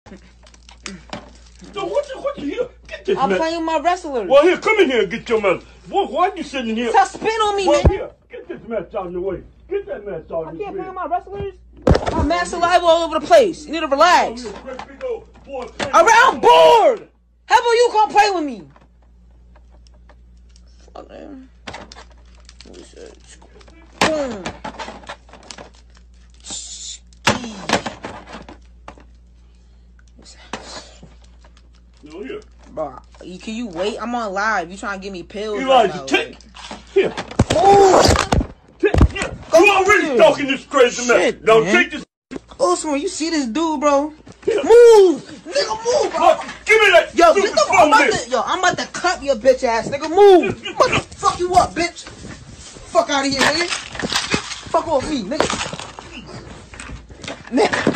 No, what you here? Get this I'm man. playing my wrestlers. Well, here, come in here and get your man. Why you sitting here? Stop spitting on me, well, man. Here, get this mess out of the way. Get that mess out of the way. I can't play my wrestlers. My mad saliva all over the place. You need to relax. I'm bored. How about you come play with me? Fuck, man. Boom. No, here. Bro, can you wait? I'm on live. You trying to give me pills? Elijah, take. Here. Move. Here. You already talking this crazy man. Now take this. Osman, you see this dude, bro? Here. Move! Nigga, move, bro! Look, give me that stupid phone here. I'm about to cut your bitch ass, nigga. Move! I'm about to fuck you up, bitch. Fuck out of here, nigga. Fuck off me, nigga. Nigga.